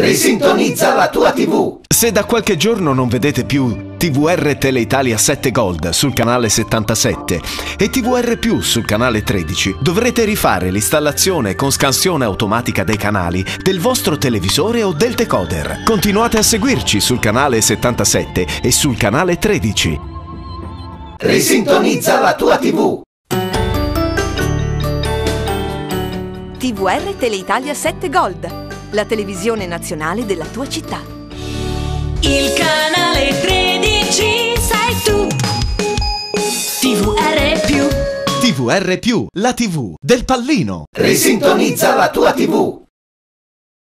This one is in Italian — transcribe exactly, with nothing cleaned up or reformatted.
Risintonizza la tua tivù. Se da qualche giorno non vedete più T V R Teleitalia sette Gold sul canale settantasette e T V R Più sul canale tredici, dovrete rifare l'installazione con scansione automatica dei canali del vostro televisore o del decoder. Continuate a seguirci sul canale settantasette e sul canale tredici. Risintonizza la tua tivù. T V R Teleitalia sette Gold, la televisione nazionale della tua città. Il canale tredici sei tu. T V R Più. T V R Più, la tivù del pallino. Risintonizza la tua tivù.